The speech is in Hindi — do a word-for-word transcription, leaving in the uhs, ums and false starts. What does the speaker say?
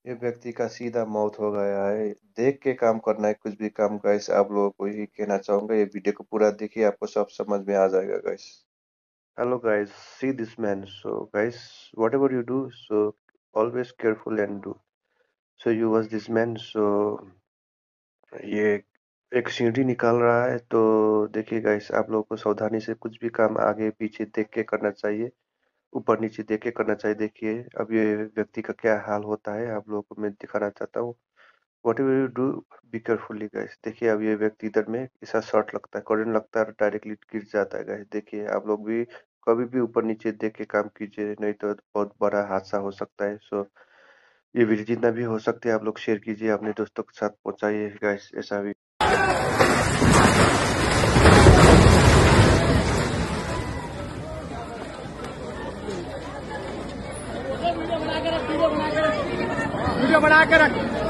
ये व्यक्ति का सीधा मौत हो गया है। देख के काम करना है, कुछ भी काम गाइस। आप लोगों को यही कहना चाहूंगा, ये वीडियो को पूरा देखिए, आपको सब समझ में आ जाएगा guys. Hello guys, see this man. So guys, whatever you do, so always careful and do. So you watch this man. So ये एक सीढ़ी निकाल रहा है, तो देखिए गाइस, आप लोगों को सावधानी से कुछ भी काम आगे पीछे देख के करना चाहिए, ऊपर नीचे देख के करना चाहिए। देखिए अब ये व्यक्ति का क्या हाल होता है, आप लोगों को मैं दिखाना चाहता हूँ। Whatever you do, be carefully guys. देखिए अब ये व्यक्ति इधर में ऐसा शॉट लगता है, करंट लगता है, डायरेक्टली गिर जाता है गाइस। देखिए आप लोग भी कभी भी ऊपर नीचे देख के काम कीजिए, नहीं तो बहुत बड़ा हादसा हो सकता है। सो ये वीडियो जितना भी हो सकते है आप लोग शेयर कीजिए, अपने दोस्तों के साथ पहुंचाइए गाइस। ऐसा भी वीडियो बना के रख वीडियो बना के रख वीडियो बना के रख